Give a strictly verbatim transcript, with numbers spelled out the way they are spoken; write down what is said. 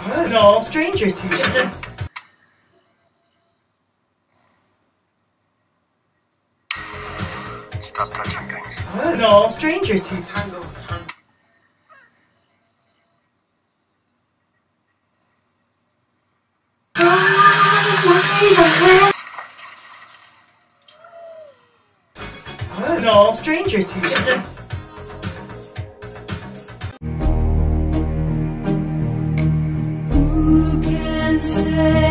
And all strangers together. Stop touching things. And all strangers together. Tango, tango. And all strangers together. Who can say